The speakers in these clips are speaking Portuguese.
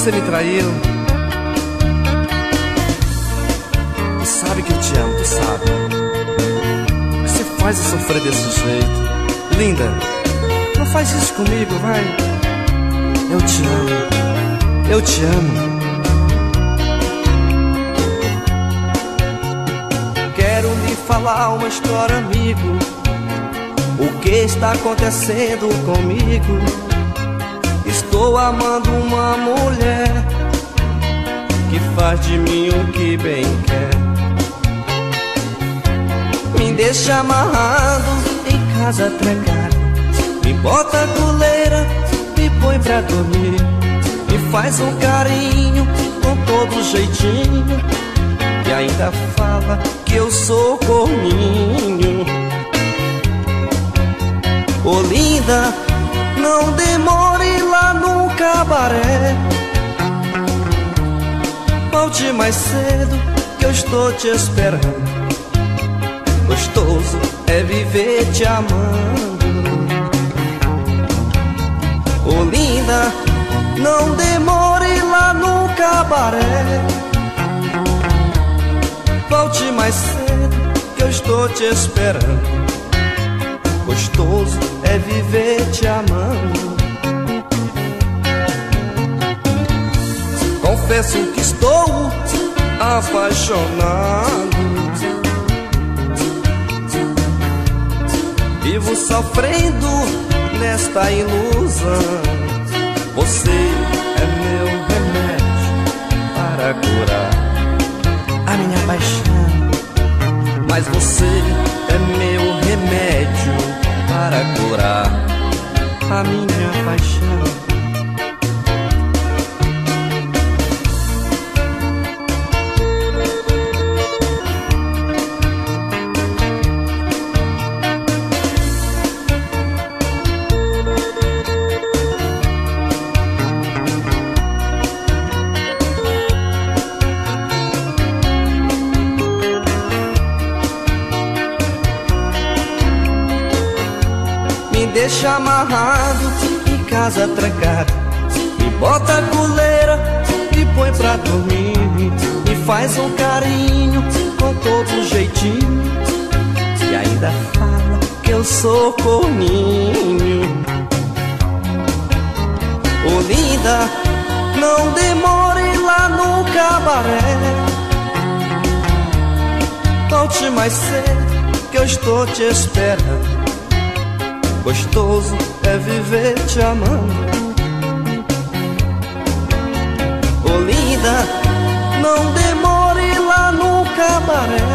você me traiu. Tu sabe que eu te amo, tu sabe. Você faz eu sofrer desse jeito. Linda, não faz isso comigo, vai. Eu te amo, eu te amo. Quero lhe falar uma história, amigo. O que está acontecendo comigo? Estou amando uma mulher que faz de mim o que bem quer. Me deixa amarrado em casa trancado, me bota a coleira, me põe pra dormir, me faz um carinho com todo jeitinho e ainda fala que eu sou corninho. Ô linda, não demore lá no cabaré, volte mais cedo que eu estou te esperando. Gostoso é viver te amando. Ô linda, não demore lá no cabaré, volte mais cedo que eu estou te esperando. Gostoso é viver te amando. Confesso que estou apaixonado, vivo sofrendo nesta ilusão. Você é meu remédio para curar a minha paixão, mas você é meu remédio para curar a minha paixão. Deixa amarrado em casa trancado, me bota a coleira, me põe pra dormir, me faz um carinho com todo jeitinho e ainda fala que eu sou corninho. Ô linda, não demore lá no cabaré, volte mais cedo que eu estou te esperando. Gostoso é viver te amando. Ô linda, não demore lá no cabaré,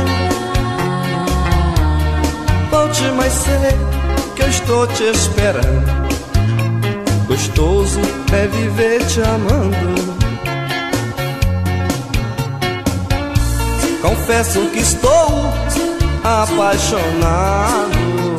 volte mais cedo que eu estou te esperando. Gostoso é viver te amando. Confesso que estou apaixonado,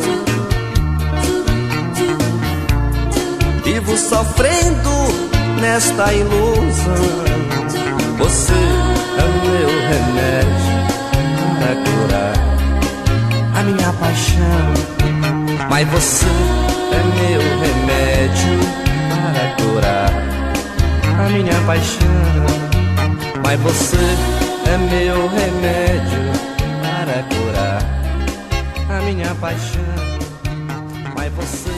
vivo sofrendo nesta ilusão. Você é o meu remédio para curar a minha paixão, mas você é meu remédio para curar a minha paixão, mas você é meu remédio para curar a minha paixão, mas você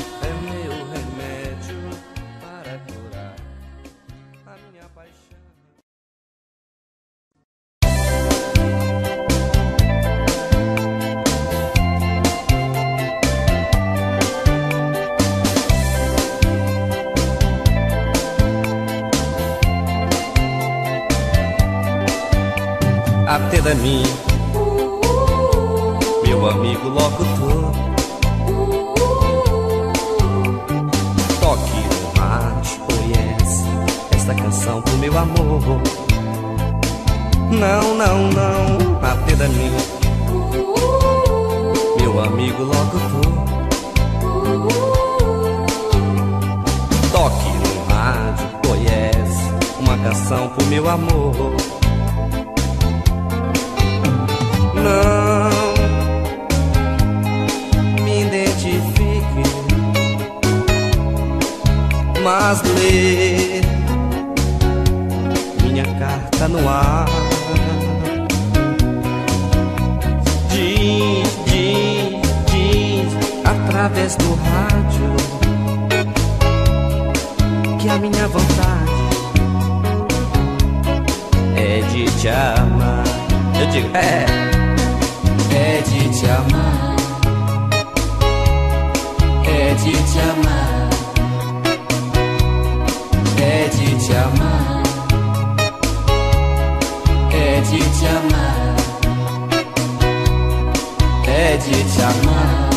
atenda a mim, meu amigo locutor. Toque no rádio, conhece esta canção pro meu amor. Não, não, não, atenda a mim, meu amigo locutor. Toque no rádio, conhece uma canção pro meu amor. Não me identifique, mas lê carta no ar. Diz através do rádio que a minha vontade é de te amar. Eu digo, é de te amar, é de te amar, é de te amar, é de te amar, é de te amar.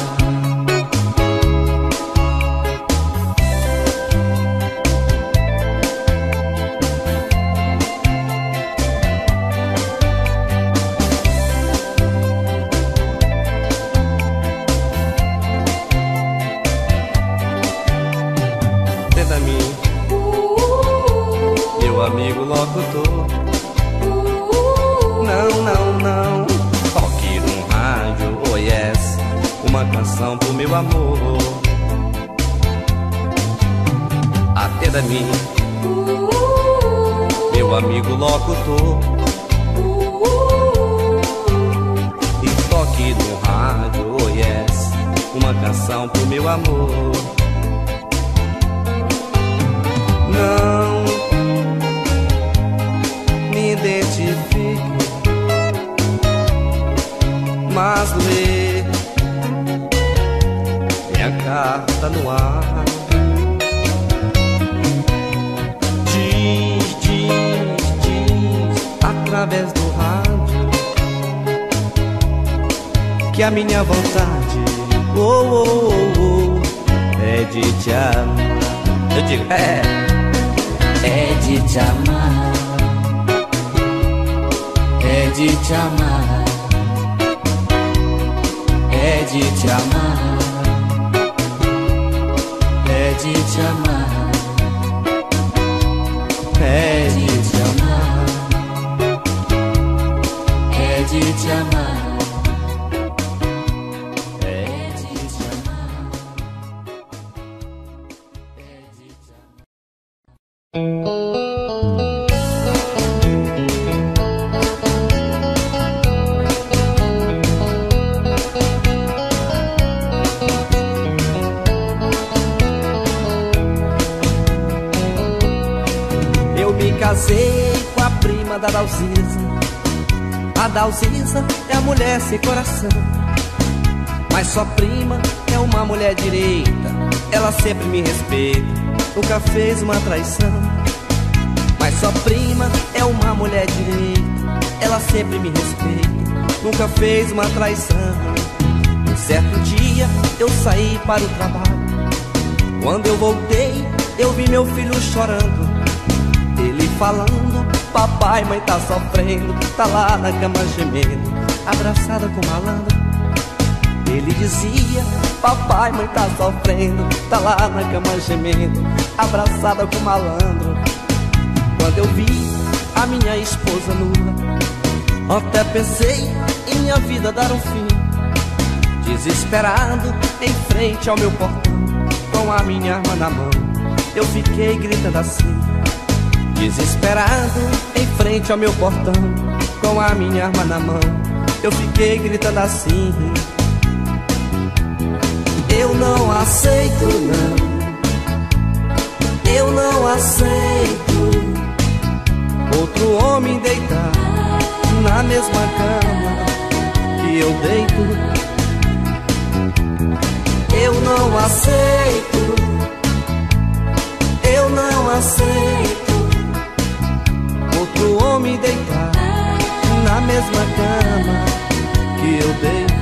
Meu amigo locutor, não toque num rádio, oh yes, uma canção pro meu amor. Atenda a mim, meu amigo locutor, e toque num rádio, oh yes, uma canção pro meu amor. Não me identifique, mas lê minha carta no ar. Diz através do rádio que a minha vontade é de te amar. Eu digo, é de te amar, é de te amar, é de te amar, é de te amar, é de te amar, é de te amar. Casei com a prima da Dalcisa. A Dalcisa é a mulher sem coração, mas sua prima é uma mulher direita. Ela sempre me respeita, nunca fez uma traição. Mas sua prima é uma mulher direita. Ela sempre me respeita, nunca fez uma traição. Um certo dia eu saí para o trabalho. Quando eu voltei, eu vi meu filho chorando. Ele falando, papai, mãe tá sofrendo, tá lá na cama gemendo, abraçada com malandro. Ele dizia, papai, mãe tá sofrendo, tá lá na cama gemendo, abraçada com malandro. Quando eu vi a minha esposa nua, até pensei em minha vida dar um fim. Desesperado, em frente ao meu portão, com a minha arma na mão, eu fiquei gritando assim. Desesperado, em frente ao meu portão, com a minha arma na mão, eu fiquei gritando assim. Eu não aceito, não, eu não aceito outro homem deitar na mesma cama que eu deito. Eu não aceito, eu não aceito outro homem deitar na mesma cama que eu deito.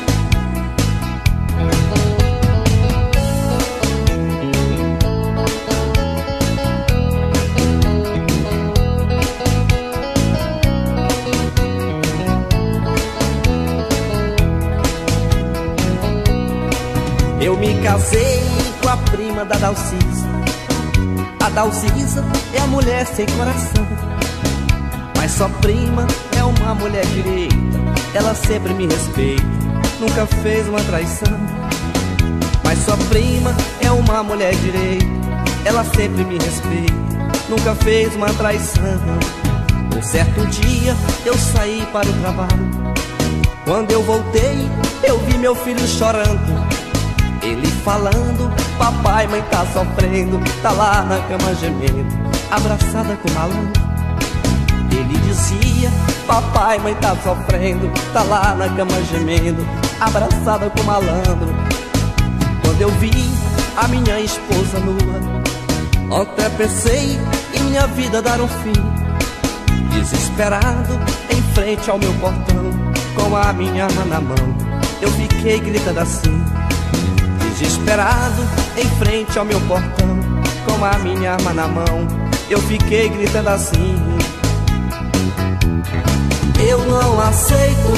Eu me casei com a prima da Dalcisa. A Dalcisa é a mulher sem coração, mas sua prima é uma mulher direita. Ela sempre me respeita, nunca fez uma traição. Mas sua prima é uma mulher direita. Ela sempre me respeita, nunca fez uma traição. Um certo dia eu saí para o trabalho. Quando eu voltei, eu vi meu filho chorando. Ele falando: papai, mãe tá sofrendo, tá lá na cama gemendo, abraçada com o malandro. Ele dizia: papai, mãe tá sofrendo, tá lá na cama gemendo, abraçada com o malandro. Quando eu vi a minha esposa nua, até pensei em minha vida dar um fim. Desesperado, em frente ao meu portão, com a minha arma na mão, eu fiquei gritando assim. Desesperado, em frente ao meu portão, com a minha arma na mão, eu fiquei gritando assim. Eu não aceito,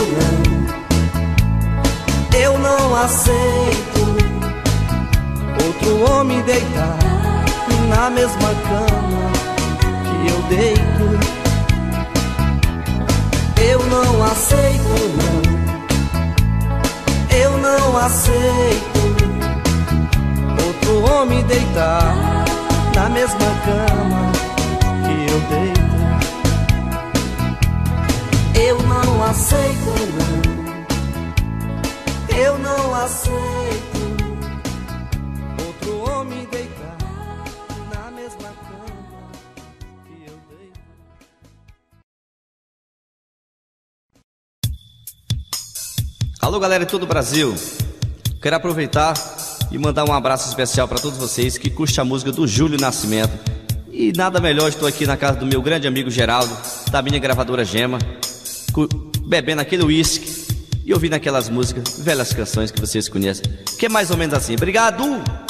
não. Eu não aceito outro homem deitar na mesma cama que eu deito. Eu não aceito, não. Eu não aceito outro homem deitar na mesma cama que eu deito. Eu não aceito, não. Eu não aceito outro homem deitar na mesma cama que eu deito. Alô, galera de todo o Brasil. Quero aproveitar e mandar um abraço especial para todos vocês que curtem a música do Júlio Nascimento. E nada melhor, estou aqui na casa do meu grande amigo Geraldo, da minha gravadora Gema, bebendo aquele uísque e ouvindo aquelas músicas, velhas canções que vocês conhecem, que é mais ou menos assim. Obrigado!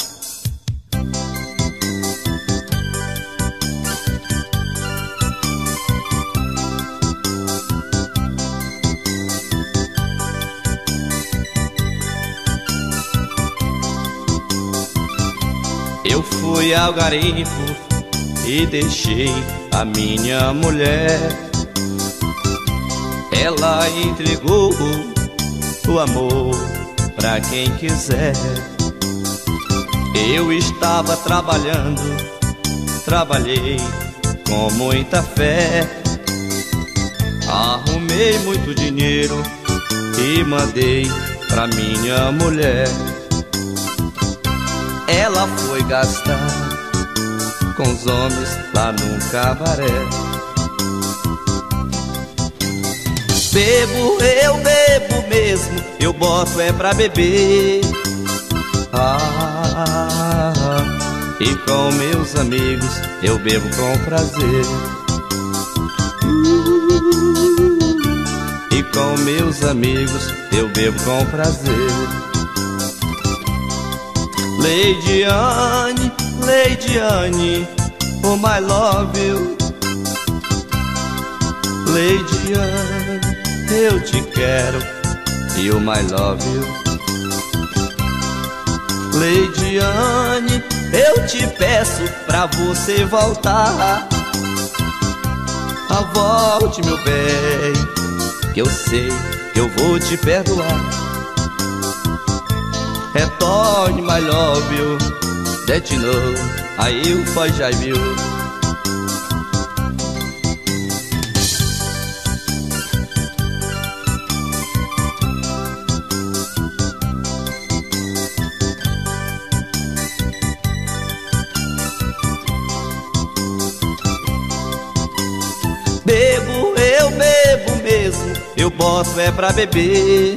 Eu fui ao garimpo e deixei a minha mulher. Ela entregou o amor pra quem quiser. Eu estava trabalhando, trabalhei com muita fé. Arrumei muito dinheiro e mandei pra minha mulher. Ela foi gastar com os homens lá num cabaré. Bebo, eu bebo mesmo, eu boto é pra beber. E com meus amigos eu bebo com prazer. E com meus amigos eu bebo com prazer. Lady Anne, Lady Anne, oh my love you. Lady Anne, eu te quero, you my love you. Lady Anne, eu te peço pra você voltar. Volte, meu bem, que eu sei que eu vou te perdoar. Retorne, my love you, that you know I will forgive you. Bebo, eu bebo mesmo, eu boto é pra beber.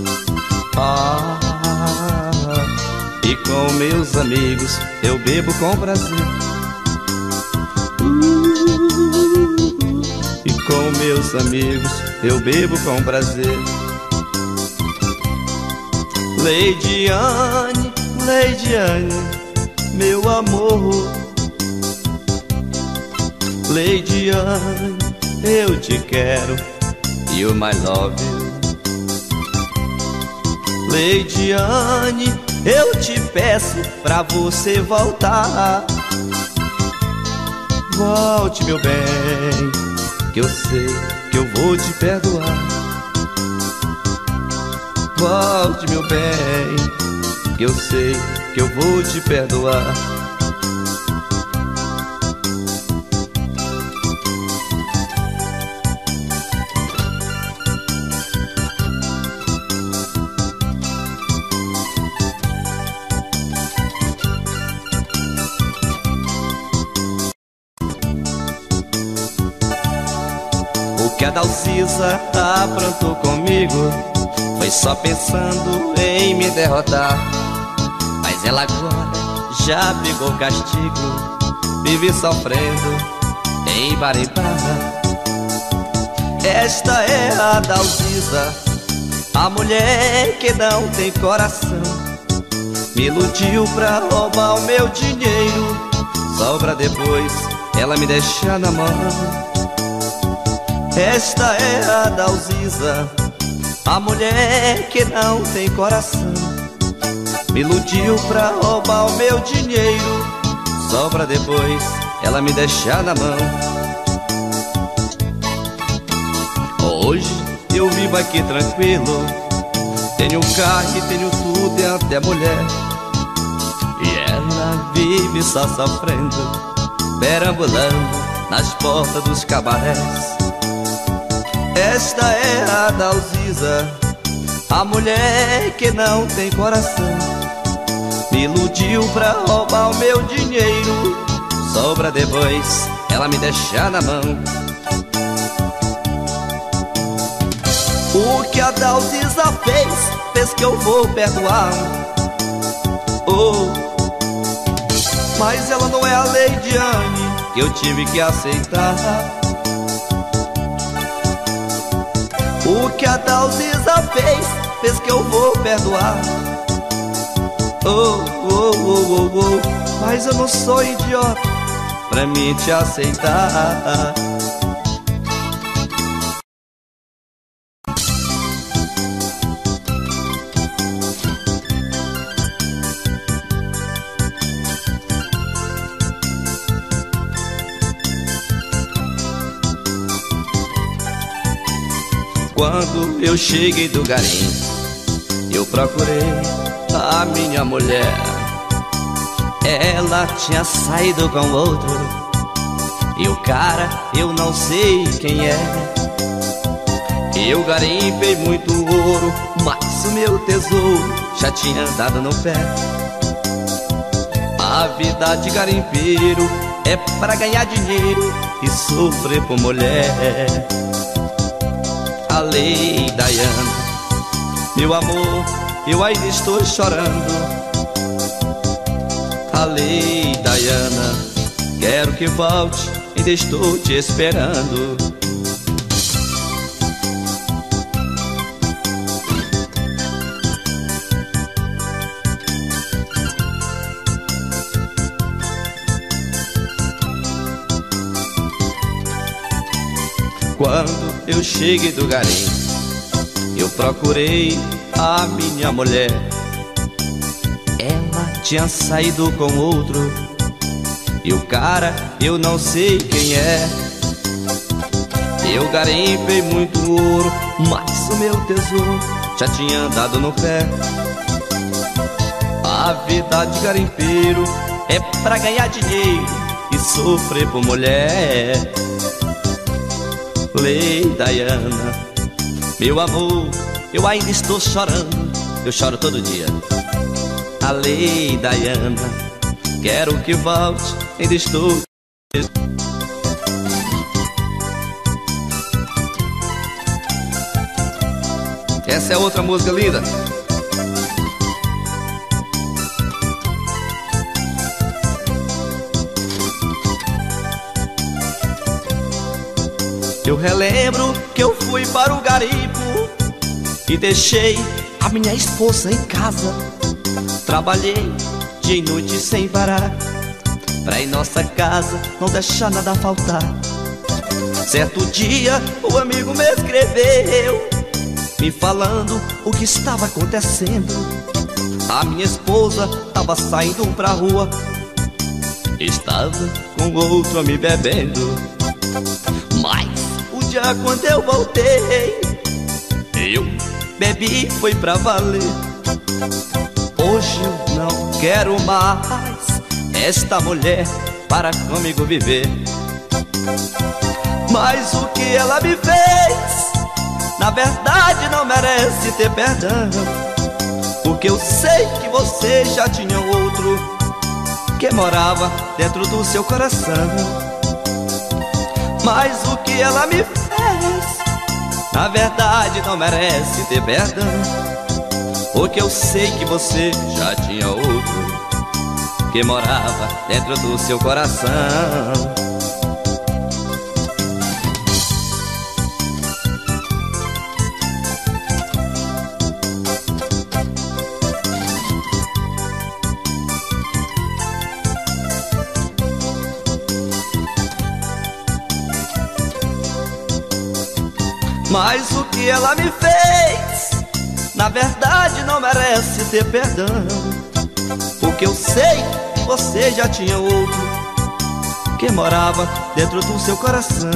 E com meus amigos eu bebo com prazer. E com meus amigos eu bebo com prazer. Lady Anne, Lady Anne, meu amor. Lady Anne, eu te quero, you my love you. Lady Anne, eu te peço pra você voltar. Volte, meu bem, que eu sei que eu vou te perdoar. Volte, meu bem, que eu sei que eu vou te perdoar. que a Dalcisa aprontou comigo foi só pensando em me derrotar. Mas ela agora já pegou castigo, vive sofrendo em Barimbara. Esta é a Dalcisa, a mulher que não tem coração. Me iludiu pra roubar o meu dinheiro, só pra depois ela me deixar na mão. Esta é a Dalcisa, a mulher que não tem coração. Me iludiu pra roubar o meu dinheiro, só pra depois ela me deixar na mão. Hoje eu vivo aqui tranquilo, tenho carro e tenho tudo e até mulher. E ela vive só sofrendo, perambulando nas portas dos cabarés. Esta é a Dalcisa, a mulher que não tem coração. Me iludiu pra roubar o meu dinheiro, só pra depois ela me deixar na mão. O que a Dalcisa fez que eu vou perdoar. Oh, mas ela não é a Leidiane que eu tive que aceitar. O que a Dalcisa fez que eu vou perdoar. Oh, oh, oh, oh, oh, mas eu não sou idiota pra mim te aceitar. Quando eu cheguei do garim, eu procurei a minha mulher. Ela tinha saído com outro, e o cara eu não sei quem é. Eu garimpei muito ouro, mas o meu tesouro já tinha dado no pé. A vida de garimpeiro é pra ganhar dinheiro e sofrer por mulher. A Lei Dayana, meu amor, eu ainda estou chorando. A Lei Dayana, quero que volte, ainda estou te esperando. Quando eu cheguei do garim, eu procurei a minha mulher. Ela tinha saído com outro, e o cara eu não sei quem é. Eu garimpei muito ouro, mas o meu tesouro já tinha dado no pé. A vida de garimpeiro é pra ganhar dinheiro e sofrer por mulher. Lei Dayana, meu amor, eu ainda estou chorando, eu choro todo dia. A Lei Dayana, quero que volte, ainda estou. Essa é outra música linda. Eu relembro que eu fui para o garimpo e deixei a minha esposa em casa. Trabalhei dia e noite sem parar, pra em nossa casa não deixar nada faltar. Certo dia o amigo me escreveu, me falando o que estava acontecendo. A minha esposa estava saindo pra rua, estava com outro me bebendo. Mas o dia quando eu voltei, eu bebi foi pra valer. Hoje eu não quero mais esta mulher para comigo viver. Mas o que ela me fez, na verdade não merece ter perdão, porque eu sei que você já tinha outro que morava dentro do seu coração. Mas o que ela me fez, Na verdade não merece ter perdão, porque eu sei que você já tinha outro que morava dentro do seu coração. Mas o que ela me fez, na verdade não merece ter perdão, porque eu sei que você já tinha outro que morava dentro do seu coração.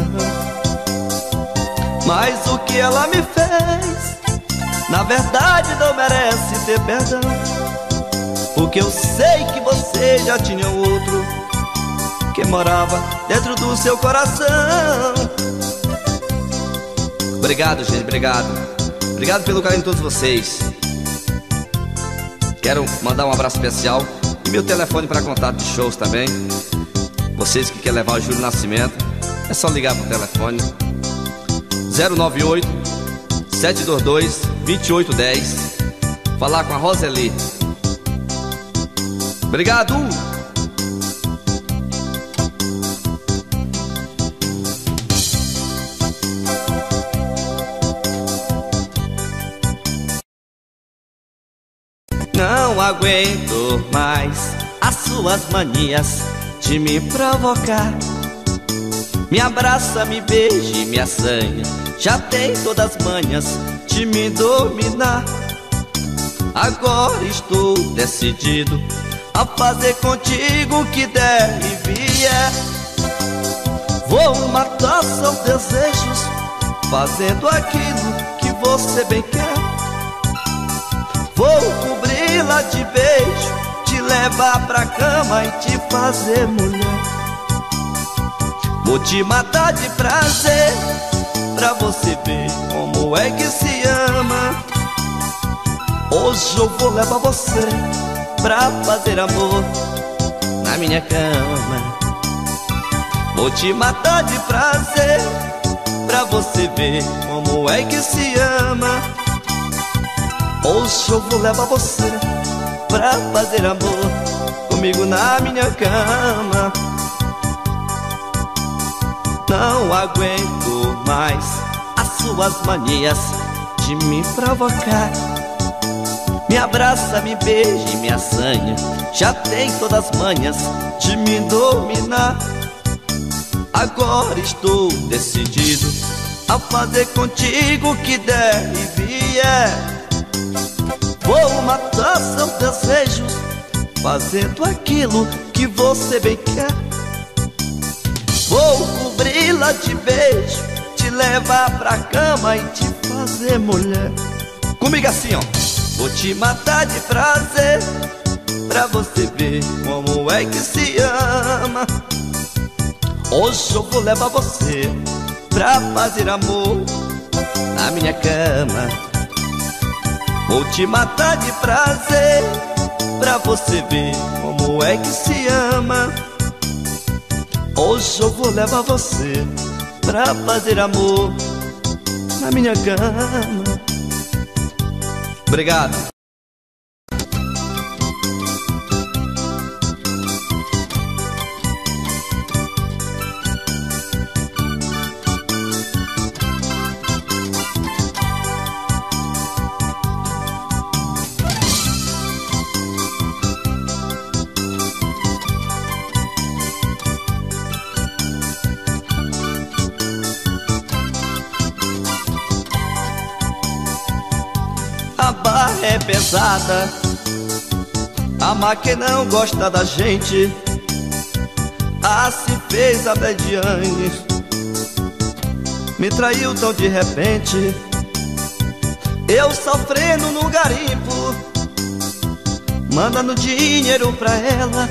Mas o que ela me fez, na verdade não merece ter perdão, porque eu sei que você já tinha outro que morava dentro do seu coração. Obrigado, gente, obrigado. Obrigado pelo carinho de todos vocês. Quero mandar um abraço especial e meu telefone para contato de shows também. Vocês que querem levar o Júlio Nascimento, é só ligar pro telefone 098 722 2810. Falar com a Roseli. Obrigado. Não aguento mais as suas manias de me provocar. Me abraça, me beija e me assanha, já tem todas as manhas de me dominar. Agora estou decidido a fazer contigo o que der e vier. Vou matar seus desejos, fazendo aquilo que você bem quer. Vou cobri-la de beijo, te levar pra cama e te fazer mulher. Vou te matar de prazer, pra você ver como é que se ama. Hoje eu vou levar você pra fazer amor na minha cama. Vou te matar de prazer, pra você ver como é que se ama. Hoje eu vou levar você pra fazer amor comigo na minha cama. Não aguento mais as suas manias de me provocar. Me abraça, me beija e me assanha, já tem todas as manhas de me dominar. Agora estou decidido a fazer contigo o que der e vier. Vou matar seus desejos, fazendo aquilo que você bem quer. Vou cobri-la de beijo, te levar pra cama e te fazer mulher. Comigo assim, ó. Vou te matar de prazer, pra você ver como é que se ama. Hoje eu vou levar você pra fazer amor na minha cama. Vou te matar de prazer, pra você ver como é que se ama. Hoje eu vou levar você pra fazer amor na minha cama. Obrigado. A barra é pesada, amar quem não gosta da gente. Assim fez a Bediane, me traiu tão de repente. Eu sofrendo no garimpo, mandando dinheiro pra ela,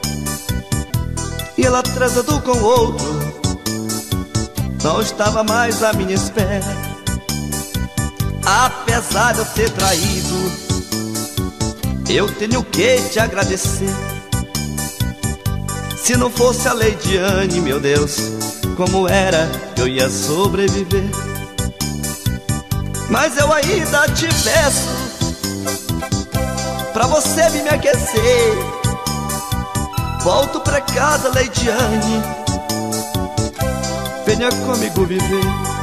e ela transando com outro, não estava mais à minha espera. Apesar de eu ter traído, eu tenho que te agradecer. Se não fosse a Leidiane, meu Deus, como era que eu ia sobreviver? mas eu ainda te peço pra você vir me aquecer. Volto pra casa, Leidiane, venha comigo viver.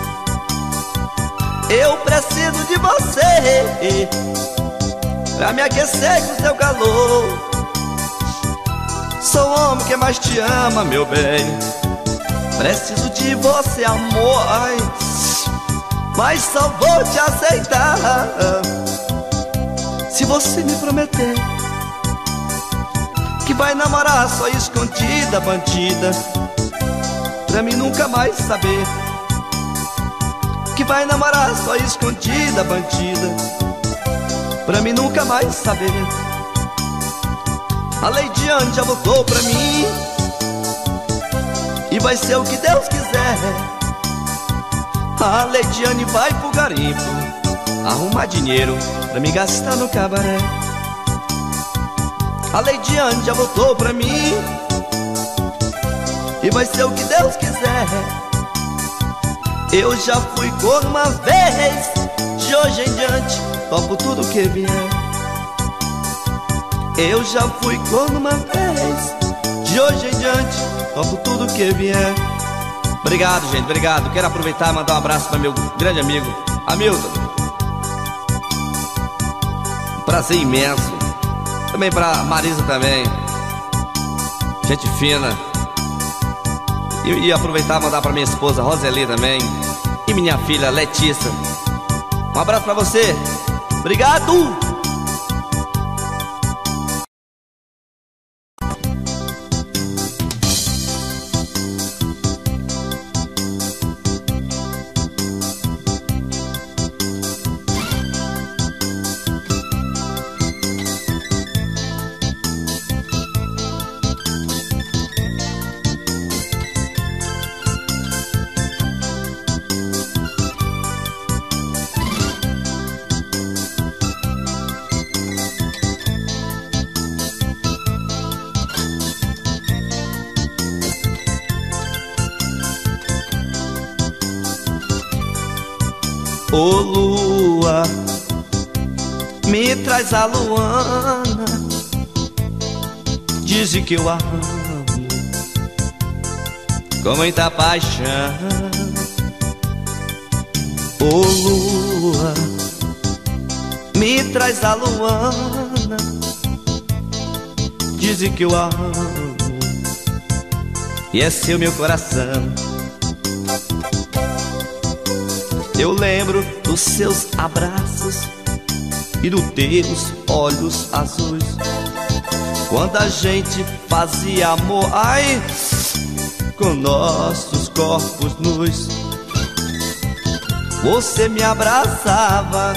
Eu preciso de você pra me aquecer com seu calor. Sou o homem que mais te ama, meu bem. Preciso de você, amor, ai, mas só vou te aceitar se você me prometer que vai namorar só escondida, bandida, pra mim nunca mais saber. Que vai namorar só escondida, bandida, pra mim nunca mais saber. A Leidiane já voltou pra mim e vai ser o que Deus quiser. A Leidiane vai pro garimpo arrumar dinheiro pra me gastar no cabaré. A Leidiane já voltou pra mim e vai ser o que Deus quiser. Eu já fui corno uma vez, de hoje em diante topo tudo que vier. Eu já fui corno uma vez, de hoje em diante topo tudo que vier. Obrigado, gente, obrigado. Quero aproveitar e mandar um abraço para meu grande amigo Hamilton. Um prazer imenso. Também para Marisa também, gente fina. E aproveitar e mandar para minha esposa Roseli também e minha filha Letícia. Um abraço para você. Obrigado. Ô lua, me traz a Luana, diz que eu amo com muita paixão. Ô lua, me traz a Luana, diz que eu amo e é seu meu coração. Eu lembro dos seus abraços e dos teus olhos azuis, quando a gente fazia amor, ai, com nossos corpos nus. Você me abraçava,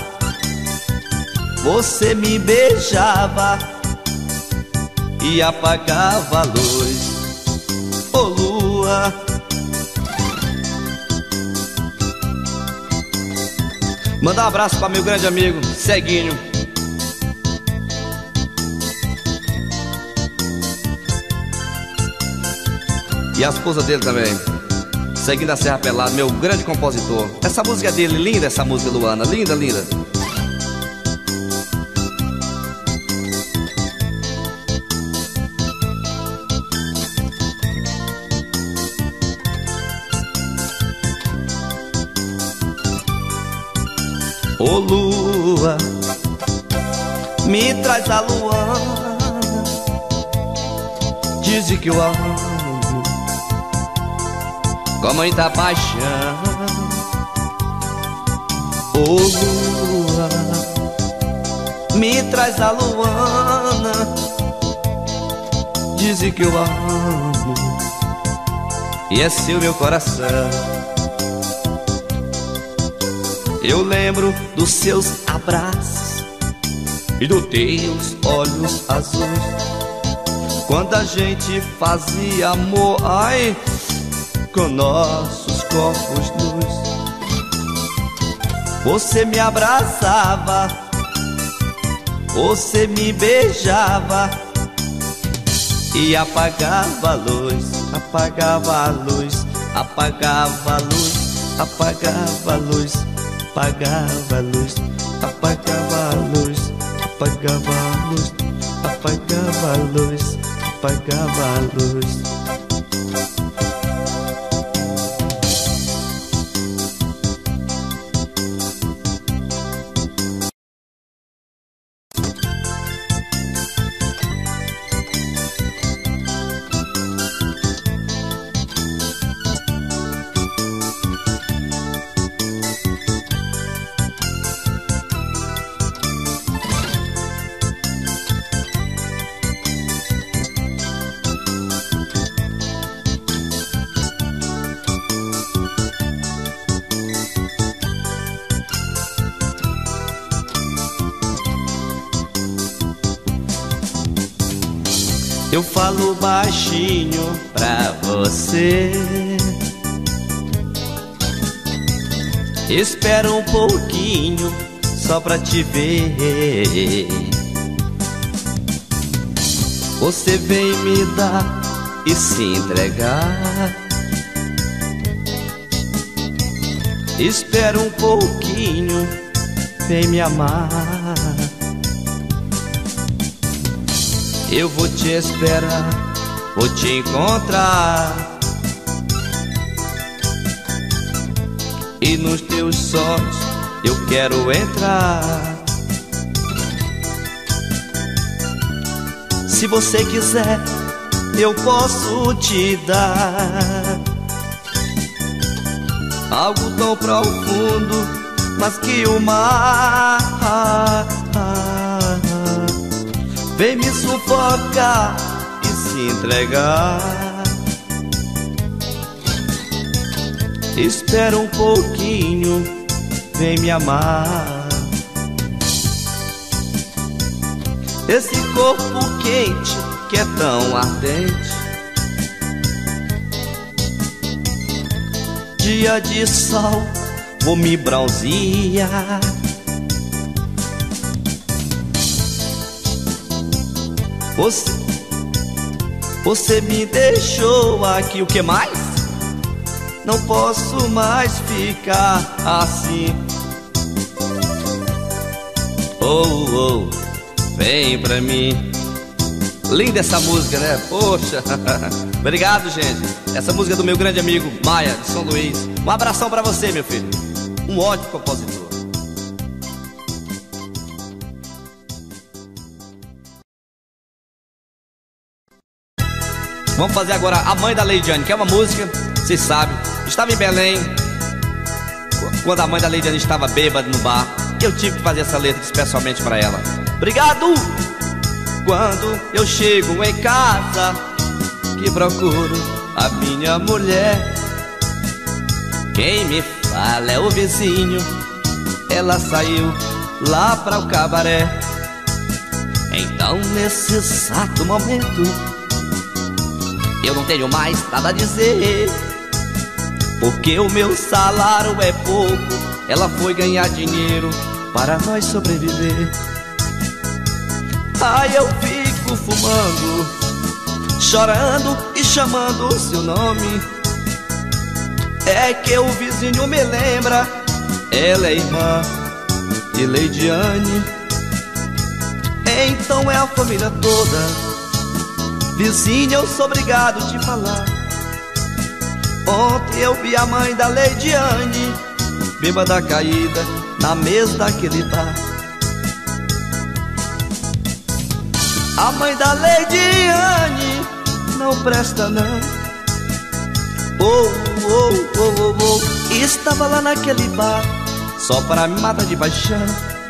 você me beijava e apagava a luz. Ô lua, mandar um abraço para meu grande amigo Ceguinho. E a esposa dele também, Ceguinho da Serra Pelada, meu grande compositor. Essa música é dele, linda essa música, Luana, linda, linda. ô lua, me traz a Luana, diz que eu amo com muita paixão. Ô lua, me traz a Luana, diz que eu amo e é seu meu coração. Eu lembro dos seus abraços e dos teus olhos azuis, quando a gente fazia amor, ai, com nossos corpos nus. Você me abraçava, você me beijava e apagava a luz, apagava a luz, apagava a luz, apagava a luz. apagava a luz, apagava a luz, apagava a luz, apagava a luz, apagava a luz. Eu falo baixinho pra você, espera um pouquinho só pra te ver. Você vem me dar e se entregar. Espera um pouquinho, vem me amar. Eu vou te esperar, vou te encontrar, e nos teus sonhos eu quero entrar. Se você quiser, eu posso te dar algo tão profundo, mas que o mar vem me sufocar e se entregar. Espera um pouquinho, vem me amar. Esse corpo quente que é tão ardente, dia de sol vou me bronzear. Você me deixou aqui, o que mais? Não posso mais ficar assim. Oh, oh, vem pra mim. Linda essa música, né? Poxa. Obrigado, gente. Essa música é do meu grande amigo Maia, de São Luís. Um abração pra você, meu filho. Um ótimo compositor. Vamos fazer agora A Mãe da Leidiane, que é uma música, vocês sabem. Estava em Belém, quando a mãe da Leidiane estava bêbada no bar. Eu tive que fazer essa letra especialmente para ela. Obrigado! Quando eu chego em casa, que procuro a minha mulher, quem me fala é o vizinho. Ela saiu lá para o cabaré. Então nesse exato momento eu não tenho mais nada a dizer, porque o meu salário é pouco. Ela foi ganhar dinheiro para nós sobreviver. Aí eu fico fumando, chorando e chamando o seu nome. É que o vizinho me lembra, ela é irmã de Leidiane. Então é a família toda. Vizinha, eu sou obrigado a te falar. Ontem eu vi a mãe da Leidiane, bêbada caída, na mesa daquele bar. A mãe da Leidiane não presta não. Oh, oh, oh, oh, oh. Estava lá naquele bar só para me matar de paixão.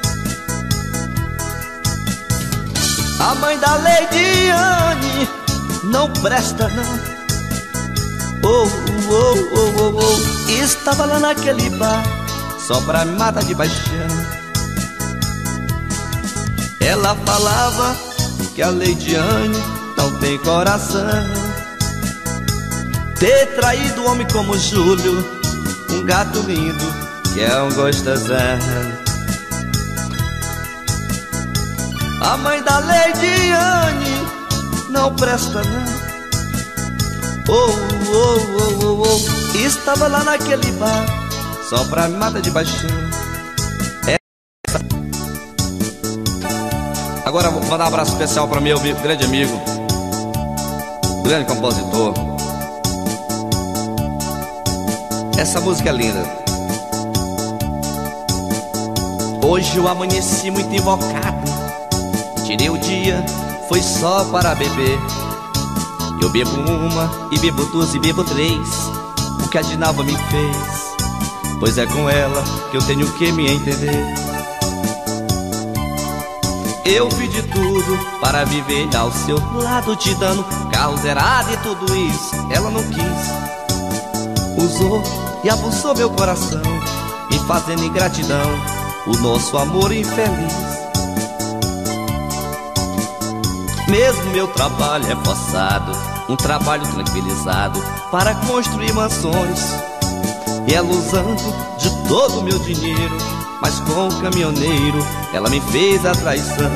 A mãe da Leidiane não presta não. Oh, oh, oh, oh, oh. Estava lá naquele bar só pra me matar de paixão. Ela falava que a Leidiane não tem coração, ter traído um homem como Júlio, um gato lindo que é um gostosão. A mãe da Leidiane não presta não. Oh, oh, oh, oh, oh. Estava lá naquele bar só pra me matar de paixão. Agora vou mandar um abraço especial para meu grande amigo, grande compositor. Essa música é linda. Hoje eu amanheci muito invocado, tirei o dia, foi só para beber. Eu bebo uma, e bebo duas, e bebo três, o que a Dinalva me fez, pois é com ela que eu tenho que me entender. Eu fiz de tudo para viver ao seu lado, te dando carro zerado e tudo isso ela não quis. Usou e abusou meu coração, me fazendo ingratidão o nosso amor infeliz. Mesmo meu trabalho é forçado, um trabalho tranquilizado para construir mansões, e ela usando de todo o meu dinheiro, mas com o caminhoneiro ela me fez a traição.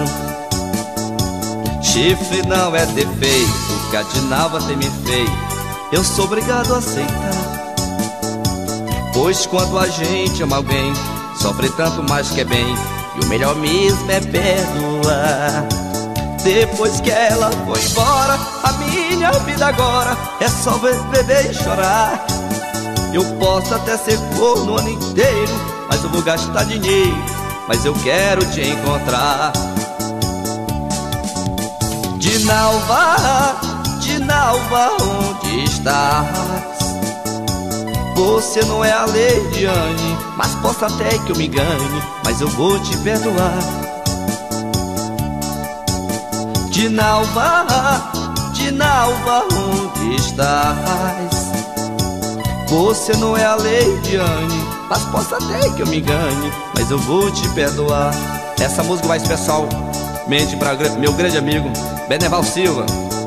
Chifre não é defeito que a Dinalva tem me feito, eu sou obrigado a aceitar, pois quando a gente ama alguém, sofre tanto mais que é bem, e o melhor mesmo é perdoar. Depois que ela foi embora, a minha vida agora é só beber e chorar. Eu posso até ser corno o ano inteiro, mas eu vou gastar dinheiro, mas eu quero te encontrar. Dinalva, Dinalva, onde estás? Você não é a Leidiane, mas posso até que eu me engane, mas eu vou te perdoar. Dinalva, Dinalva, onde estás? Você não é a Leidiane, mas posso até que eu me engane, mas eu vou te perdoar. Essa música vai especialmente para meu grande amigo Beneval Silva.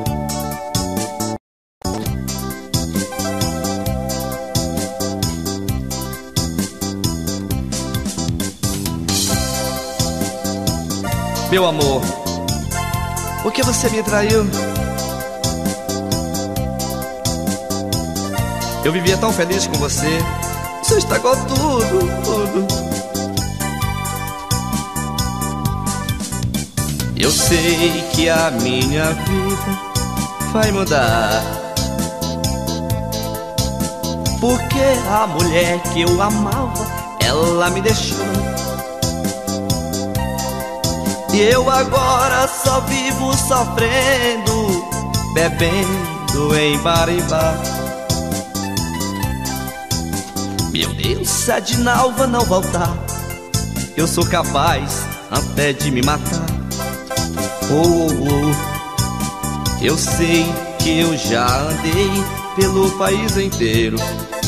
Meu amor, por que você me traiu? Eu vivia tão feliz com você, você estragou tudo, tudo. Eu sei que a minha vida vai mudar, porque a mulher que eu amava, ela me deixou. E eu agora só vivo sofrendo, bebendo em bar e bar. Meu Deus, se a Dinalva não voltar, eu sou capaz até de me matar. Oh, oh, oh. Eu sei que eu já andei pelo país inteiro,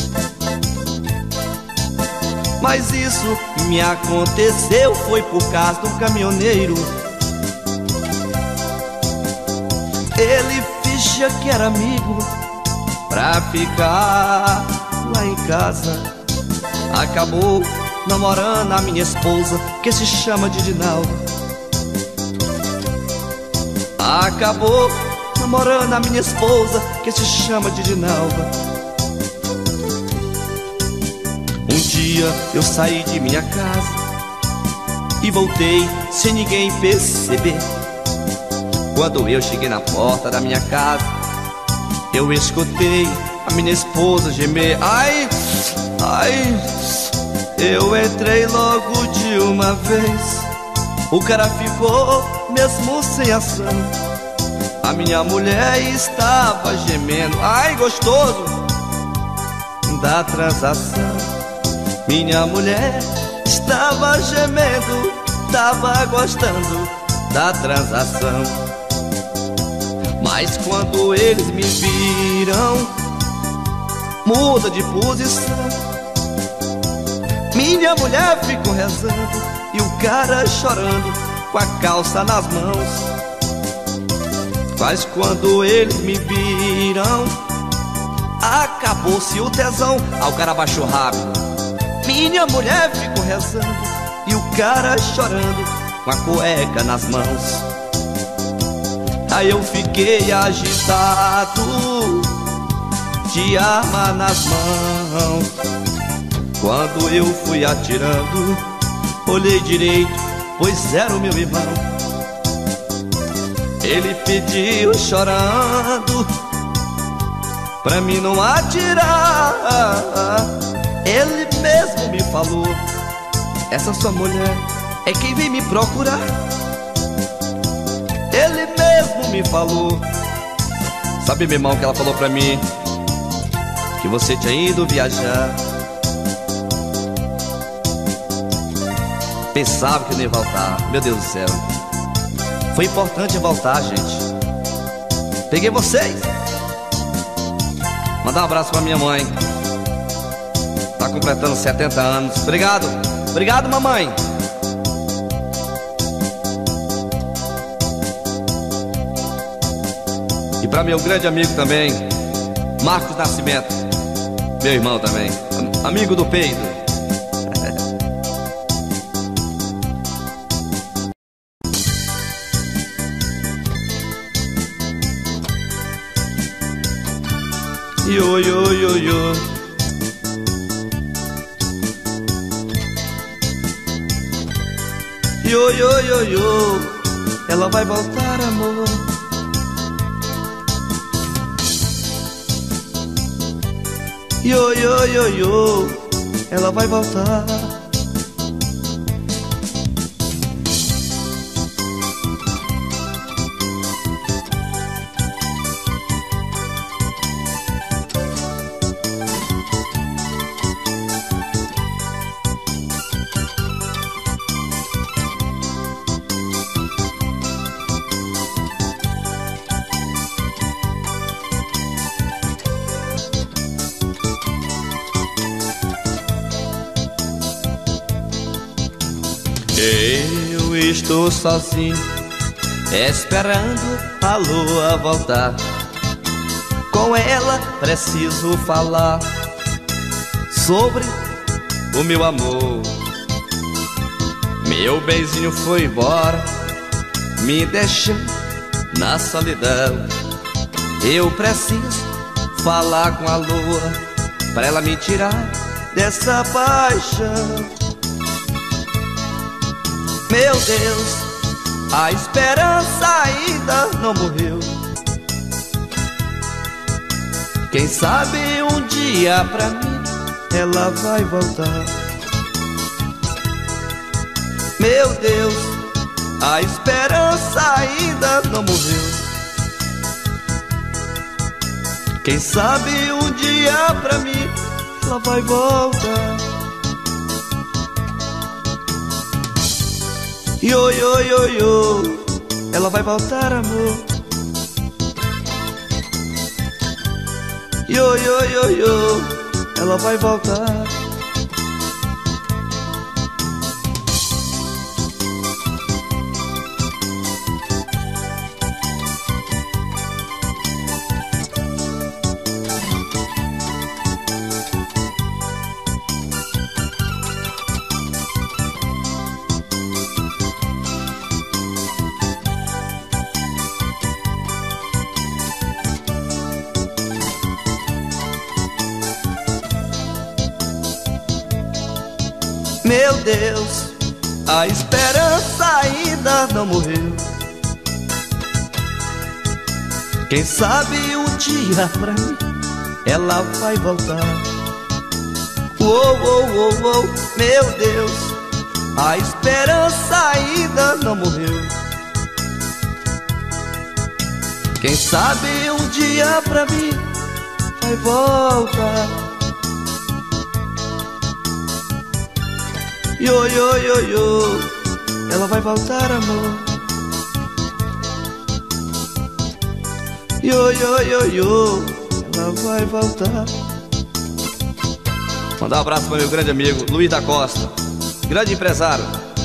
mas isso me aconteceu foi por causa do caminhoneiro. Ele fingia que era amigo pra ficar lá em casa. Acabou namorando a minha esposa, que se chama de Dinalva. Acabou namorando a minha esposa, que se chama de Dinalva. Um dia eu saí de minha casa e voltei sem ninguém perceber. Quando eu cheguei na porta da minha casa, eu escutei a minha esposa gemer. Ai, ai, eu entrei logo de uma vez. O cara ficou mesmo sem ação. A minha mulher estava gemendo. Ai, gostoso da transação. Minha mulher estava gemendo, estava gostando da transação. Mas quando eles me viram, muda de posição. Minha mulher ficou rezando e o cara chorando com a calça nas mãos. Mas quando eles me viram, acabou-se o tesão. Ah, o cara baixou rápido. Minha mulher ficou rezando e o cara chorando com a cueca nas mãos. Aí eu fiquei agitado, de arma nas mãos. Quando eu fui atirando, olhei direito, pois era o meu irmão. Ele pediu chorando pra mim não atirar. Ele mesmo me falou: essa sua mulher é quem vem me procurar. Ele mesmo me falou. Sabe, meu irmão, que ela falou pra mim? Que você tinha ido viajar. Pensava que eu não ia voltar. Meu Deus do céu, foi importante voltar, gente. Peguei vocês. Mandar um abraço pra minha mãe. Tá completando 70 anos. Obrigado. Obrigado, mamãe. E pra meu grande amigo também, Marcos Nascimento. Meu irmão também, amigo do peito. Yo, yo, yo, yo. Yo, yo, yo, yo. Ela vai voltar, amor. Yo, yo, yo, yo. Ela vai voltar. Eu estou sozinho, esperando a lua voltar. Com ela preciso falar sobre o meu amor. Meu benzinho foi embora, me deixando na solidão. Eu preciso falar com a lua, pra ela me tirar dessa paixão. Meu Deus, a esperança ainda não morreu. Quem sabe um dia pra mim ela vai voltar. Meu Deus, a esperança ainda não morreu. Quem sabe um dia pra mim ela vai voltar. Yo, yo, yo, yo. Ela vai voltar, amor. Yo, yo, yo, yo. Ela vai voltar. Meu Deus, a esperança ainda não morreu. Quem sabe um dia pra mim ela vai voltar. Uou, uou, uou, uou. Meu Deus, a esperança ainda não morreu. Quem sabe um dia pra mim vai voltar. Yo, yo, yo, yo. Ela vai voltar, amor. Yo, yo, yo, yo. Ela vai voltar. Mandar um abraço para meu grande amigo Luiz da Costa, grande empresário.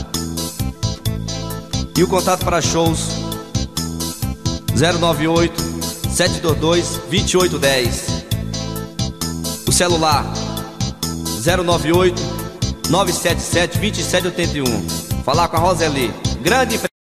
E o contato para shows 098-722-2810. O celular 098-977-2781. Falar com a Roseli, grande empresário.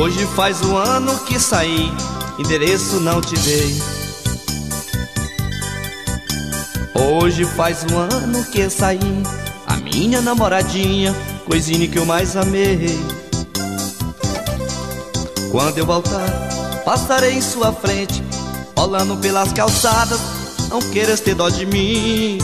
Hoje faz um ano que saí, endereço não te dei. Hoje faz um ano que saí, a minha namoradinha, coisinha que eu mais amei. Quando eu voltar, passarei em sua frente, rolando pelas calçadas, não queiras ter dó de mim.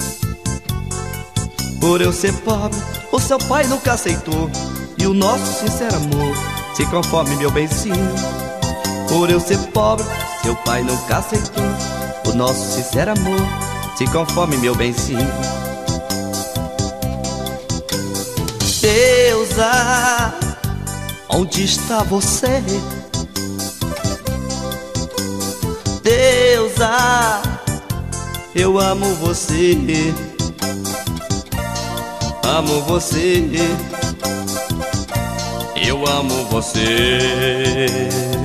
Por eu ser pobre, o seu pai nunca aceitou, e o nosso sincero amor se conforme, meu benzinho. Por eu ser pobre, seu pai nunca aceitou, o nosso sincero amor se conforme, meu benzinho. Deusa, onde está você? Deusa, eu amo você. Amo você. Eu amo você.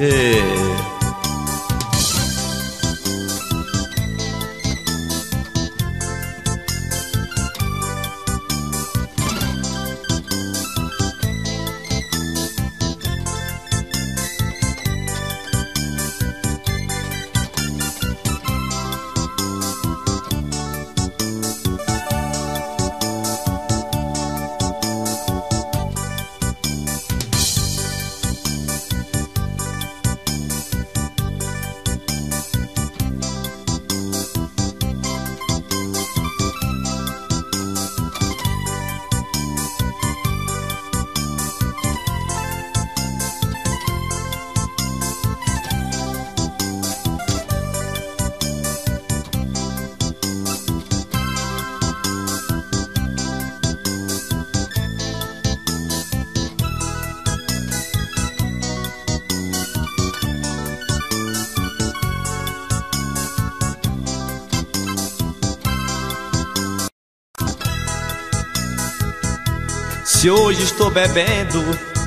Se hoje estou bebendo,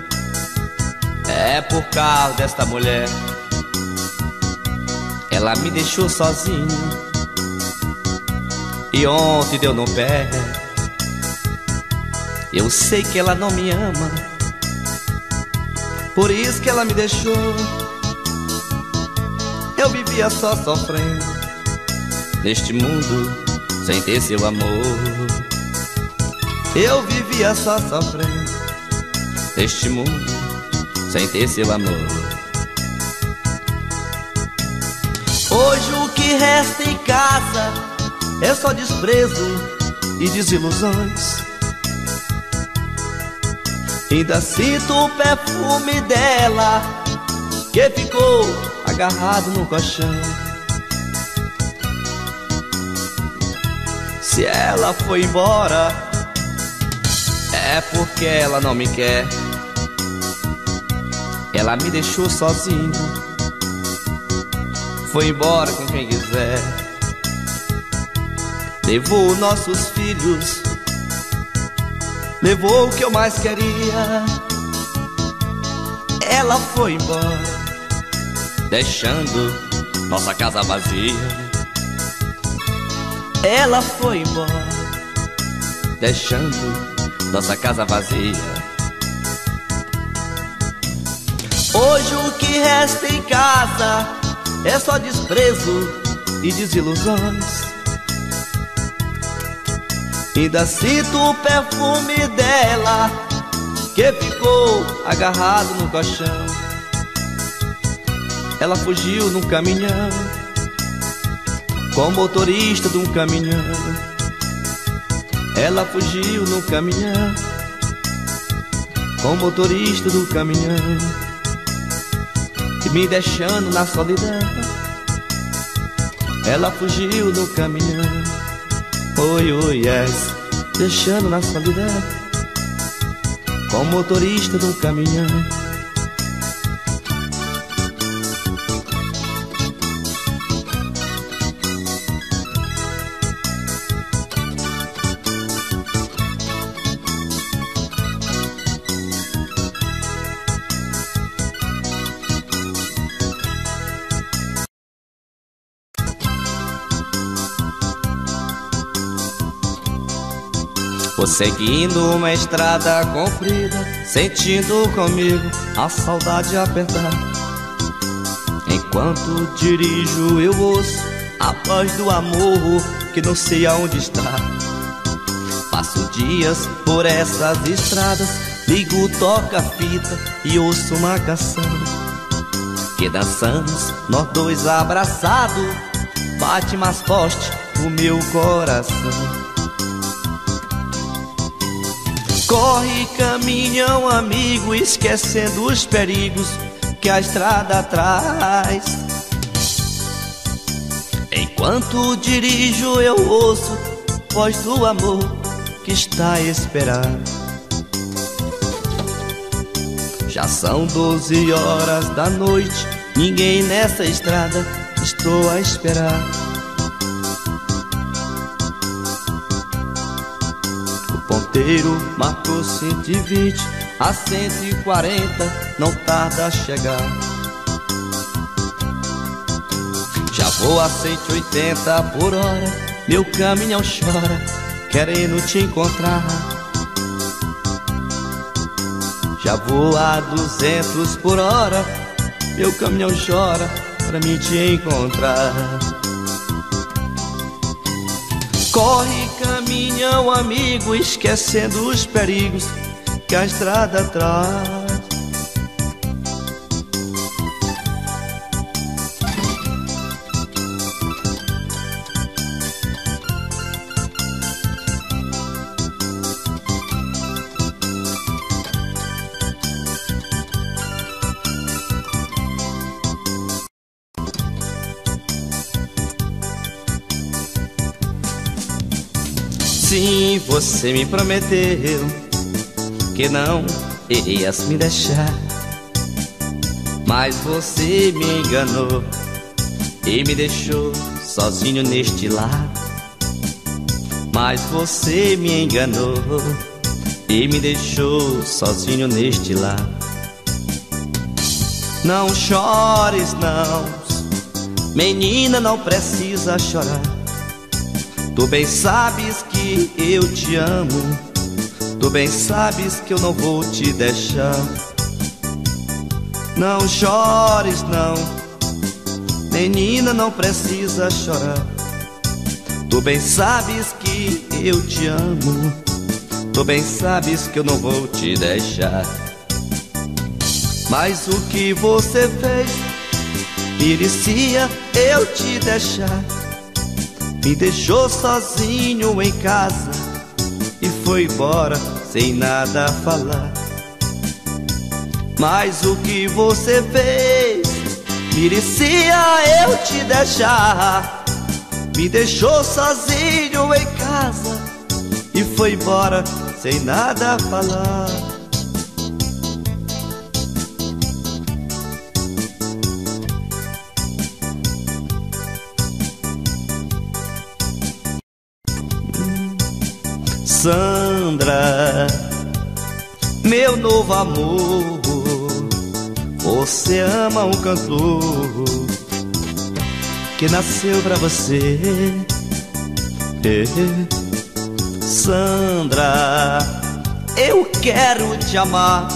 é por causa desta mulher. Ela me deixou sozinho e ontem deu no pé. Eu sei que ela não me ama, por isso que ela me deixou. Eu vivia só sofrendo neste mundo sem ter seu amor. Eu vivia só sofrendo neste mundo sem ter seu amor. Hoje o que resta em casa é só desprezo e desilusões. Ainda sinto o perfume dela que ficou agarrado no colchão. Se ela foi embora, é porque ela não me quer. Ela me deixou sozinho, foi embora com quem quiser. Levou nossos filhos, levou o que eu mais queria. Ela foi embora, deixando nossa casa vazia. Ela foi embora, deixando nossa casa vazia. Hoje o que resta em casa é só desprezo e desilusões. Ainda sinto o perfume dela que ficou agarrado no colchão. Ela fugiu num caminhão, com o motorista de um caminhão. Ela fugiu no caminhão, com o motorista do caminhão, e me deixando na solidão. Ela fugiu no caminhão, oi, oi, yes, deixando na solidão, com o motorista do caminhão. Vou seguindo uma estrada comprida, sentindo comigo a saudade apertar. Enquanto dirijo eu ouço a voz do amor que não sei aonde está. Passo dias por essas estradas, ligo o toca-fita e ouço uma canção que dançamos nós dois abraçados. Bate mais forte o meu coração. Corre, caminhão amigo, esquecendo os perigos que a estrada traz. Enquanto dirijo eu ouço a voz do amor que está a esperar. Já são 12 horas da noite, ninguém nessa estrada, estou a esperar. O ponteiro marcou 120, a 140 não tarda a chegar. Já vou a 180 por hora, meu caminhão chora, querendo te encontrar. Já vou a 200 por hora, meu caminhão chora pra mim te encontrar. Corre, caminhão amigo, esquecendo os perigos que a estrada traz. Sim, você me prometeu que não irias me deixar, mas você me enganou e me deixou sozinho neste lar. Mas você me enganou e me deixou sozinho neste lar. Não chores não, menina, não precisa chorar. Tu bem sabes que eu te amo, tu bem sabes que eu não vou te deixar. Não chores não, menina, não precisa chorar. Tu bem sabes que eu te amo, tu bem sabes que eu não vou te deixar. Mas o que você fez merecia eu te deixar. Me deixou sozinho em casa e foi embora sem nada falar. Mas o que você fez merecia eu te deixar. Me deixou sozinho em casa e foi embora sem nada falar. Sandra, meu novo amor, você ama um cantor que nasceu pra você. Sandra, eu quero te amar,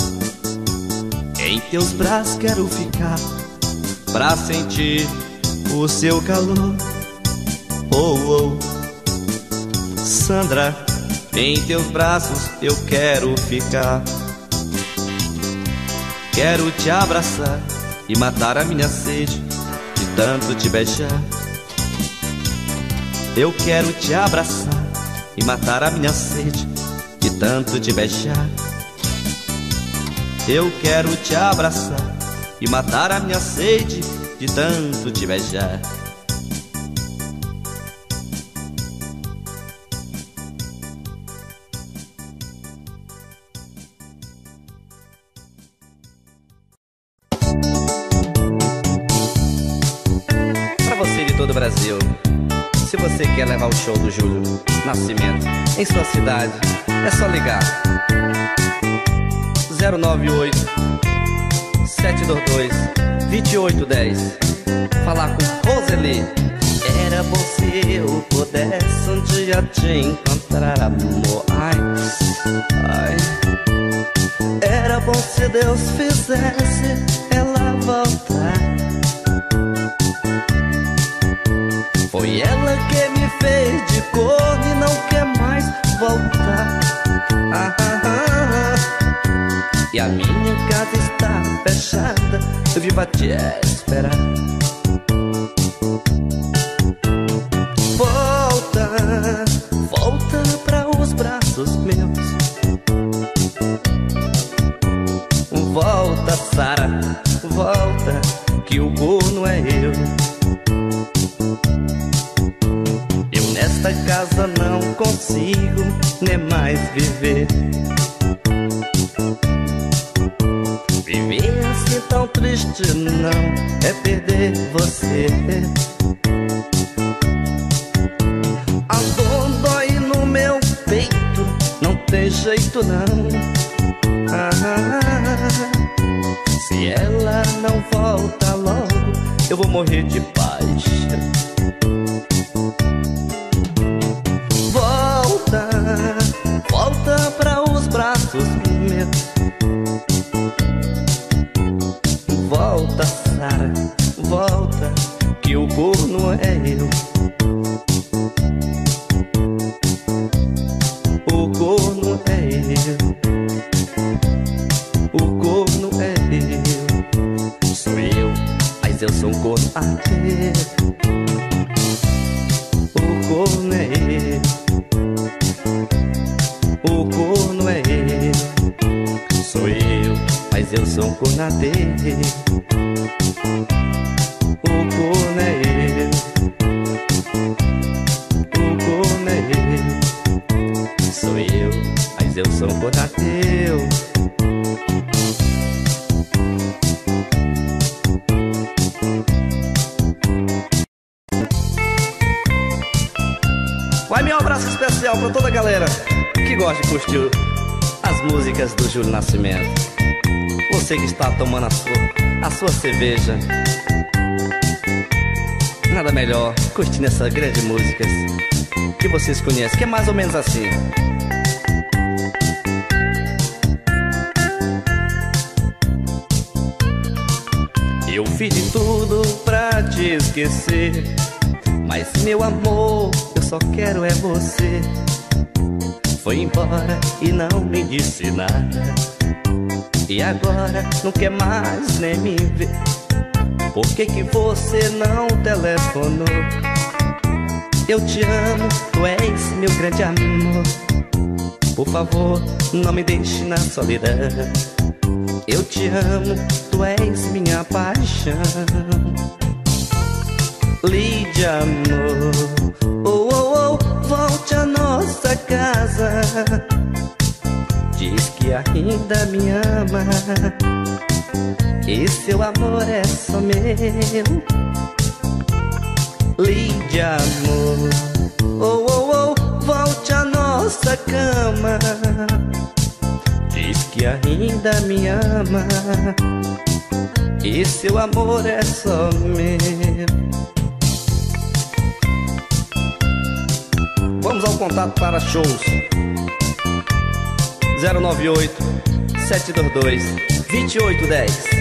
em teus braços quero ficar, pra sentir o seu calor. Oh, oh. Sandra, em teus braços eu quero ficar. Quero te abraçar e matar a minha sede de tanto te beijar. Eu quero te abraçar e matar a minha sede de tanto te beijar. Eu quero te abraçar e matar a minha sede de tanto te beijar. Do Brasil. Se você quer levar o show do Júlio Nascimento em sua cidade, é só ligar 098 722 2810. Falar com Roseli, Era bom se eu pudesse um dia te encontrar, amor. Ai, ai. Era bom se Deus fizesse ela voltar. Foi ela que me fez de corno e não quer mais voltar. Ah, ah, ah. E a minha casa está fechada, eu vivo a te esperar. Volta, volta pra os braços meus. Volta, Sara, volta, que o corno é eu. Eu nesta casa não consigo nem mais viver. Viver assim tão triste não é perder você. A dor dói no meu peito, não tem jeito não. Se ela não volta logo, eu vou morrer de paixão. Volta, volta pra os braços meus. Volta, Sara, volta, que o corno é eu. O corno é eu. O corno é eu. Sou eu, mas eu sou um corno ateu. O corno é eu. O corno é eu. Sou eu, mas eu sou um corno ateu. O corno é eu. O corno é eu. Sou eu, mas eu sou um corno ateu. Vai meu abraço especial pra toda a galera que gosta de curtir as músicas do Júlio Nascimento. Você que está tomando a sua cerveja, nada melhor curtindo essas grandes músicas que vocês conhecem, que é mais ou menos assim. Eu fiz de tudo pra te esquecer, mas meu amor, eu só quero é você. Foi embora e não me disse nada, e agora não quer mais nem me ver. Por que que você não telefonou? Eu te amo, tu és meu grande amor. Por favor, não me deixe na solidão. Eu te amo, tu és minha paixão. Lídia, amor, oh, oh, oh, volte à nossa casa. Diz que ainda me ama, e seu amor é só meu. Lídia, amor, oh, oh, oh, volte à nossa cama. Diz que ainda me ama, e seu amor é só meu. Vamos ao contato para shows 098-722-2810.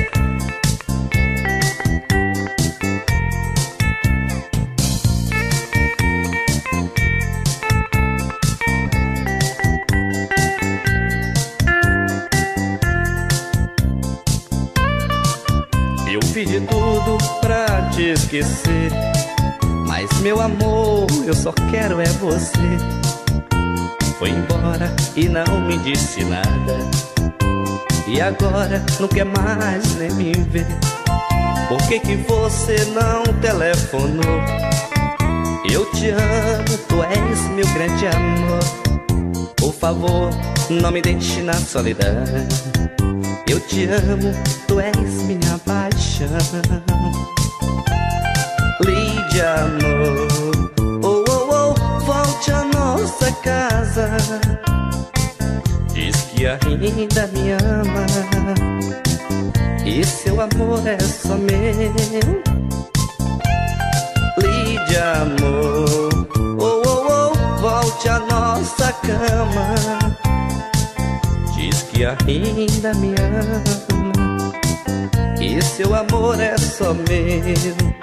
Eu fiz de tudo pra te esquecer, mas meu amor, eu só quero é você. Foi embora e não me disse nada, e agora não quer mais nem me ver. Por que que você não telefonou? Eu te amo, tu és meu grande amor. Por favor, não me deixe na solidão. Eu te amo, tu és minha paixão. Lídia, amor, oh, oh, oh, volte à nossa casa. Diz que ainda me ama, e seu amor é só meu. Lídia, amor, oh, oh, oh, volte à nossa cama. Diz que ainda me ama, que seu amor é só meu.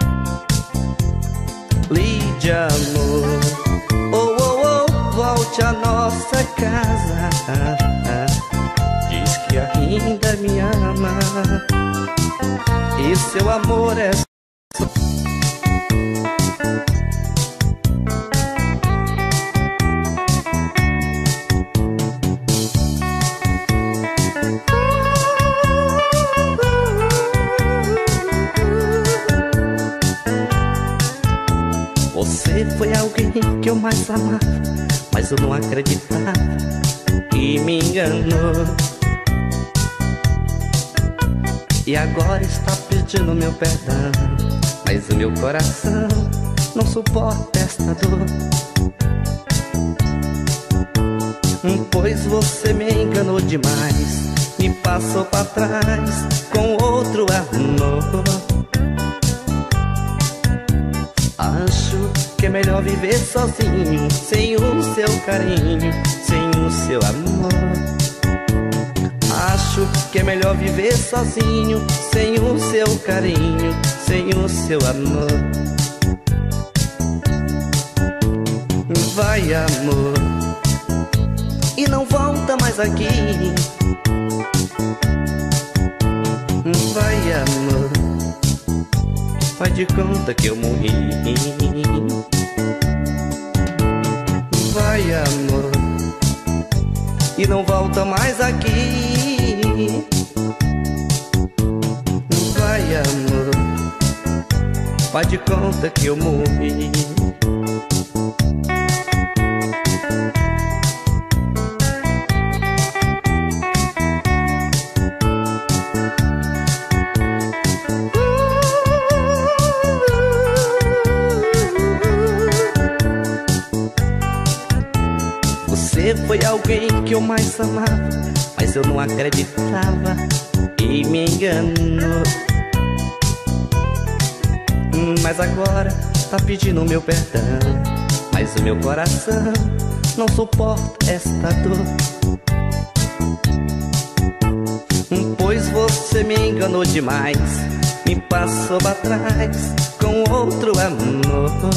Lide, amor, oh, oh, oh, volte à nossa casa. Diz que ainda me ama, e seu amor é só... Você foi alguém que eu mais amava, mas eu não acreditava que me enganou. E agora está pedindo meu perdão, mas o meu coração não suporta esta dor. Pois você me enganou demais, me passou pra trás com outro amor. Acho que é melhor viver sozinho, sem o seu carinho, sem o seu amor. Acho que é melhor viver sozinho, sem o seu carinho, sem o seu amor. Vai, amor, e não volta mais aqui. Vai, amor, faz de conta que eu morri. Vai, amor, e não volta mais aqui. Vai, amor, faz de conta que eu morri. Você foi alguém que eu mais amava, mas eu não acreditava e me enganou. Mas agora tá pedindo meu perdão, mas o meu coração não suporta esta dor. Pois você me enganou demais, me passou pra trás com outro amor.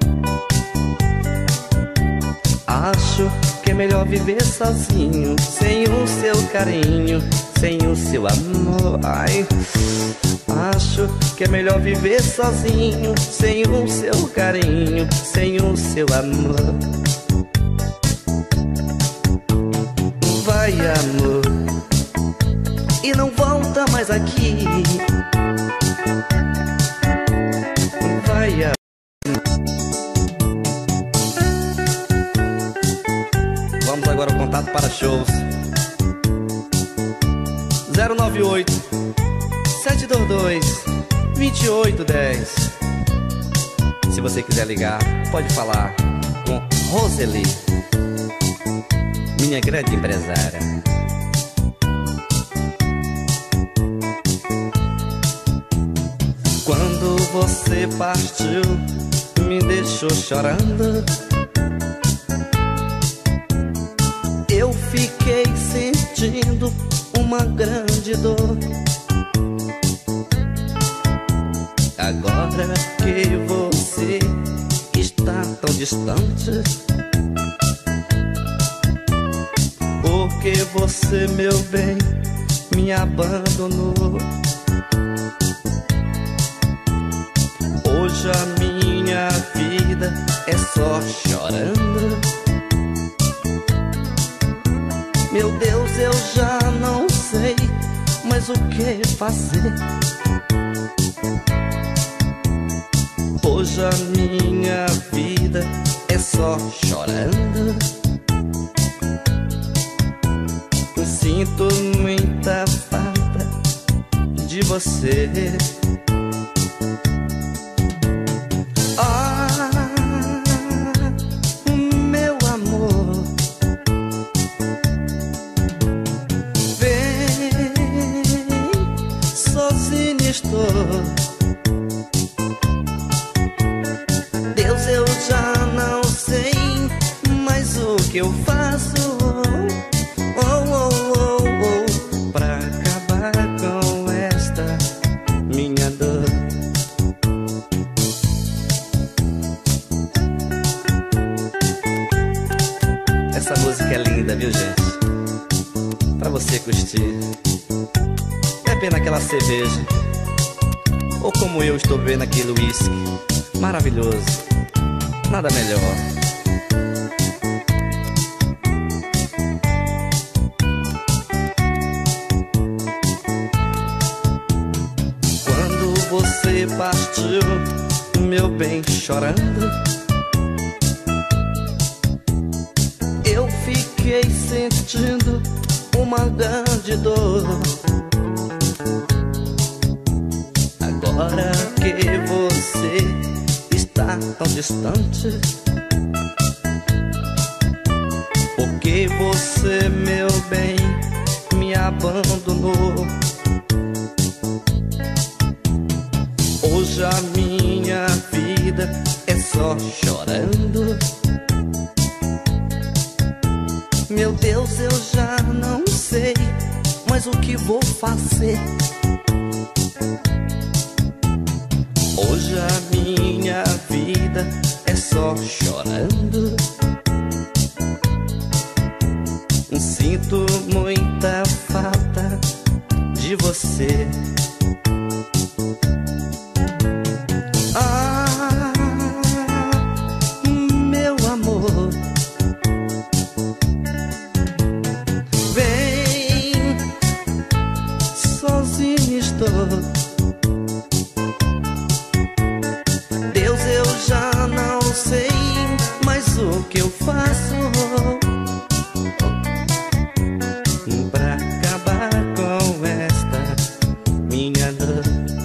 Acho que é melhor viver sozinho, sem o seu carinho, sem o seu amor. Ai, acho que é melhor viver sozinho, sem o seu carinho, sem o seu amor. Vai, amor, e não volta mais aqui. Vai, amor. Vamos agora ao contato para shows 098 722 2810. Se você quiser ligar, pode falar com Roseli, minha grande empresária. Quando você partiu, me deixou chorando. Eu fiquei sentindo uma grande dor. Agora que você está tão distante, porque você, meu bem, me abandonou. Hoje a minha vida é só chorando. Meu Deus, eu já não sei mais o que fazer. Hoje a minha vida é só chorando. Sinto muita falta de você. Meu amor, sozinho estou. Deus que eu faço pra acabar com esta minha dor. Essa música é linda, viu, gente? Pra você curtir, bebendo aquela cerveja, ou como eu estou bebendo aquele whisky maravilhoso, nada melhor. Quando você partiu, meu bem, chorando, eu fiquei sentindo uma grande dor. Agora que você está tão distante, porque você, meu bem, me abandonou. Hoje a minha vida é só chorando. Meu Deus, eu já não sei mais o que vou fazer. Hoje a minha vida é só chorando. Sinto muita falta de você. Ah, meu amor, vem, sozinho estou. Deus, eu já não sei mais o que eu faço pra acabar com esta minha dor.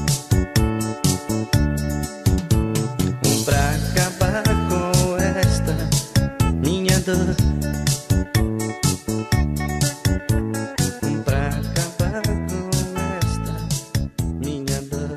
Pra acabar com esta minha dor. Pra acabar com esta minha dor.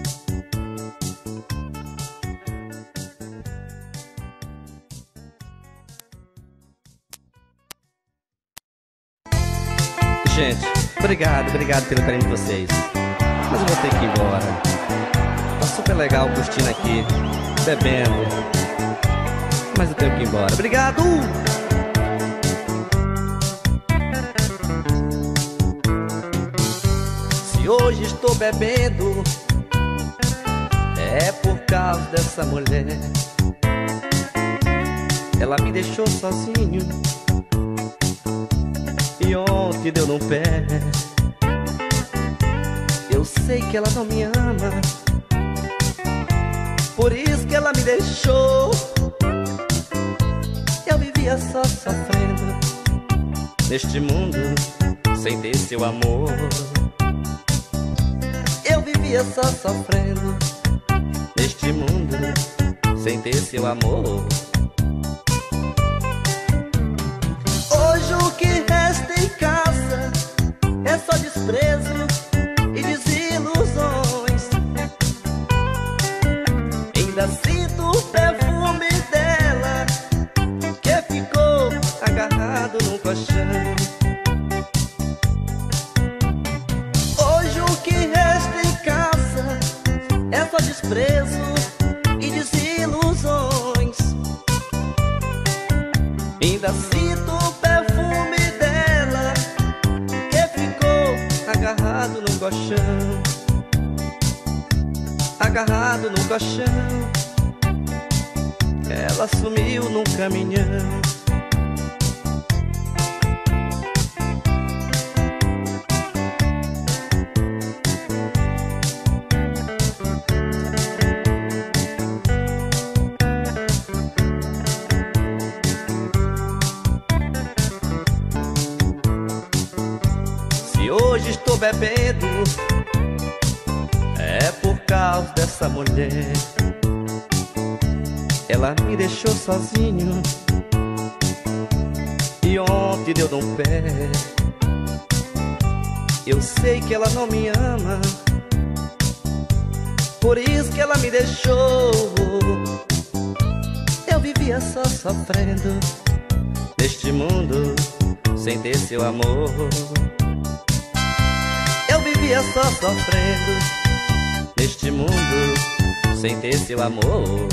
Gente, obrigado pelo carinho de vocês. Mas eu vou ter que ir embora. Tá super legal curtindo aqui, bebendo, mas eu tenho que ir embora. Obrigado! Se hoje estou bebendo, é por causa dessa mulher. Ela me deixou sozinho e ontem deu no pé. Eu sei que ela não me ama, por isso que ela me deixou. Eu vivia só sofrendo neste mundo sem ter seu amor. Eu vivia só sofrendo neste mundo sem ter seu amor. Hoje o que resta em casa é só desprezo e desilusões. Ainda sinto o perfume dela que ficou agarrado no colchão. Hoje o que resta em casa é só desprezo e desilusões. Ainda sinto o perfume dela que ficou agarrado no colchão. Agarrado no colchão. Ela sumiu num caminhão. Se hoje estou bebendo, é por causa dessa mulher. Ela me deixou sozinho e ontem deu no pé. Eu sei que ela não me ama, por isso que ela me deixou. Eu vivia só sofrendo Neste mundo, sem ter seu amor, eu vivia só sofrendo. Neste mundo, sem ter seu amor.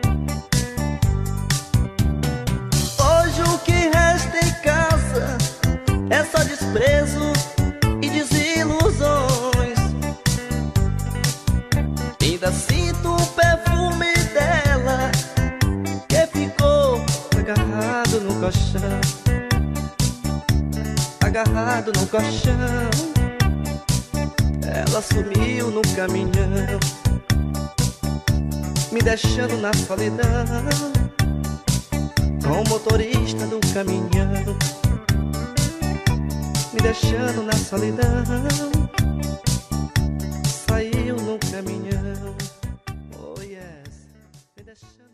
Hoje o que resta em casa é só desprezo e desilusões. Ainda sinto o perfume dela que ficou agarrado no colchão. Agarrado no colchão. Ela sumiu no caminhão, me deixando na solidão, com o motorista do caminhão, me deixando na solidão. Saiu no caminhão, oh yes, me deixando.